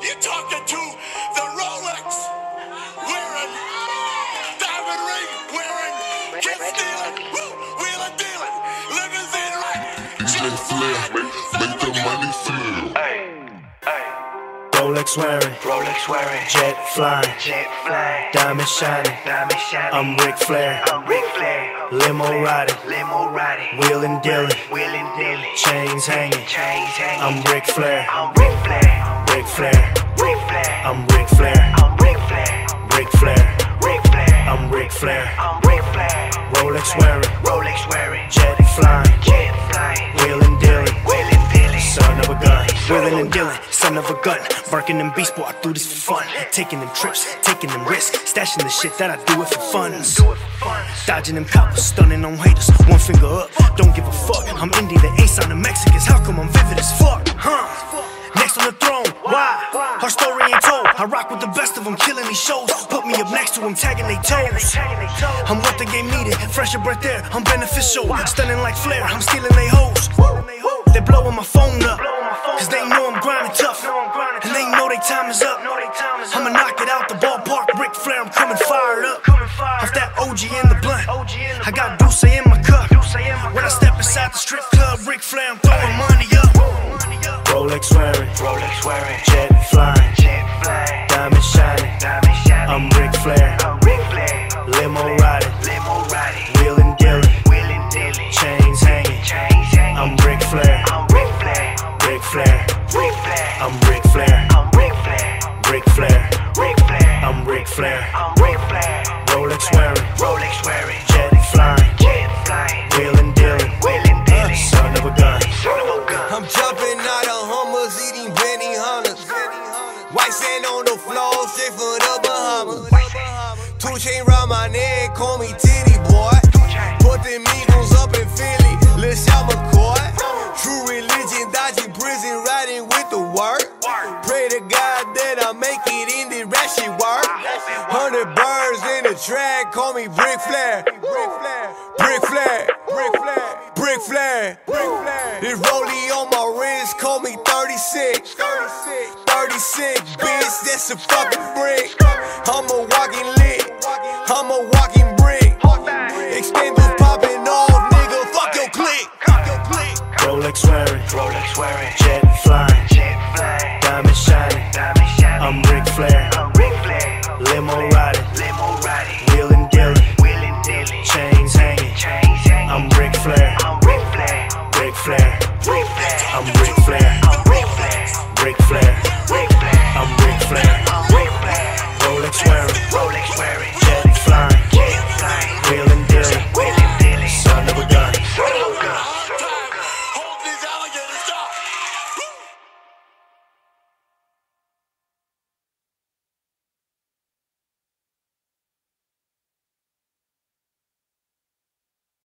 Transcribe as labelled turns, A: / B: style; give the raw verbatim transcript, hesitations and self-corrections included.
A: You're talking to the Rolex wearing, diamond ring wearing, kid stealing, woo, wheeling dealing, limousine right.
B: Jet Flair, make, make the money flow.
C: Hey, hey.
D: Rolex wearing,
C: Rolex wearing,
D: jet flying,
C: jet flying,
D: diamond shining,
C: diamond shining.
D: I'm Ric Flair,
C: I'm Ric Flair,
D: limo riding,
C: limo riding,
D: wheeling dealing,
C: wheeling dealing,
D: chains hanging,
C: chains hanging.
D: I'm Ric Flair,
C: I'm Ric Flair,
D: Ric Flair,
C: Ric Flair,
D: I'm Ric Flair,
C: I'm Ric Flair,
D: Ric Flair,
C: Ric Flair,
D: I'm Ric Flair,
C: I'm Ric Flair.
D: Rolex wearing,
C: Rolex wearing,
D: jet flying,
C: jet flying,
D: wheeling dealing,
C: wheeling dealing,
D: son of a gun, wheeling and dealing, son of a gun, barking them beats, boy, I do this for fun, taking them trips, taking them risks, stashing the shit that I do it for funds, dodging them coppers, stunning on haters, one finger up, don't give a fuck, I'm Indy, the ace on the Mexicans, how come I'm vivid as fuck, huh? Next on the throne, why? Her story ain't told. I rock with the best of them, killing these shows. Put me up next to them, tagging they toes. I'm what the game needed, fresher breath there. I'm beneficial, stunning like Flair. I'm stealing they hoes. They blowing my phone up, cause they know I'm grinding tough, and they know they time is up. I'ma knock it out the ballpark, Ric Flair. I'm coming fired up. Off that O G in the blunt, I got Deuce in my cup. When I step inside the strip club, Ric Flair, I'm throwing money up. Rolex wearing,
C: Rolex wearing,
D: jet flying,
C: jet flying,
D: diamond shining,
C: diamond shining.
D: I'm Ric Flair,
C: I'm Ric Flair,
D: limo riding,
C: limo riding,
D: wheeling dealing,
C: wheeling dealing,
D: chains hanging,
C: chains hanging.
D: I'm Ric Flair,
C: I'm Ric Flair,
D: Ric Flair,
C: Ric Flair,
D: I'm Ric Flair,
C: I'm Ric Flair,
D: Ric Flair,
C: Ric Flair,
D: I'm Ric Flair,
C: I'm Ric Flair.
D: Rolex wearing,
C: Rolex wearing,
D: jet flying,
C: jet flying,
D: wheeling dealing,
C: wheeling dealing,
D: son of a gun.
C: son of a gun.
E: I'm jumping out of Hummers, eating Benny Hunters. White sand on the floor, straight for the Bahamas. Two chain round my neck, call me Titty Boy. Put them Eagles up in Philly, Lil' Shot McCoy. True religion, dodging prison, riding with the work. Pray to God that I make it in the ratchet work. Hundred birds in the track, call me Ric Flair. Ric Flair, Ric Flair, Ric Flair, Ric Flair. This rollie on my wrist, call me thirty-six. thirty-six, bitch, that's a fucking brick. I'm a walking lick, I'm a walking brick. Extenders popping off, nigga, fuck your clique.
D: Rolex wearing,
C: Rolex wearing,
D: jet flying,
C: jet flying,
D: diamond shining,
C: diamond shining.
D: I'm Ric Flair,
C: I'm Ric Flair,
D: limo riding,
C: limo riding,
D: wheeling dealing,
C: wheeling dealing,
D: chains hanging,
C: chains hanging.
D: I'm Ric Flair,
C: I'm Ric Flair,
D: Ric Flair,
C: Ric Flair,
D: I'm Ric Flair,
C: I'm Ric Flair,
D: Ric Flair,
C: Ric Flair,
D: I'm Ric Flair,
C: I'm Ric Flair.
D: Rolex wearing,
C: Rolex wearing,